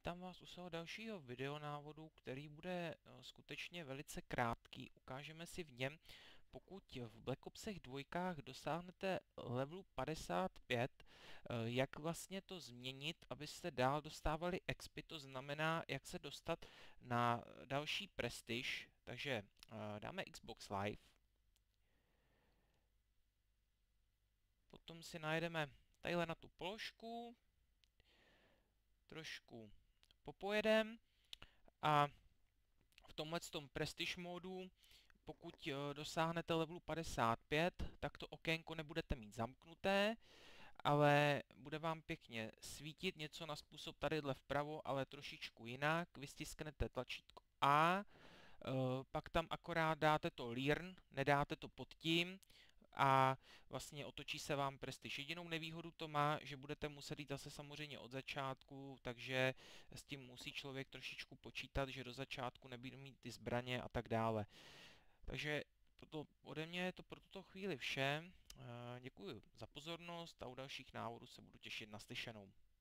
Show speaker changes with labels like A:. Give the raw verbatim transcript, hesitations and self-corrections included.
A: Vítám vás u svého dalšího videonávodu, který bude eh, skutečně velice krátký. Ukážeme si v něm, pokud v Black Opsech dvojkách dosáhnete levelu padesát pět, eh, jak vlastně to změnit, abyste dál dostávali expy, to znamená, jak se dostat na další prestiž. Takže eh, dáme Xbox Live, potom si najdeme tadyhle na tu položku, trošku popojedem a v tomhle tom Prestige módu, pokud dosáhnete levelu padesát pět, tak to okénko nebudete mít zamknuté, ale bude vám pěkně svítit něco na způsob tadyhle vpravo, ale trošičku jinak. Vy stisknete tlačítko A, pak tam akorát dáte to Learn, nedáte to pod tím a vlastně otočí se vám prestiž. Jedinou nevýhodu to má, že budete muset jít zase samozřejmě od začátku, takže s tím musí člověk trošičku počítat, že do začátku nebude mít ty zbraně a tak dále. Takže to ode mě je to pro tuto chvíli vše. Děkuji za pozornost a u dalších návodů se budu těšit na slyšenou.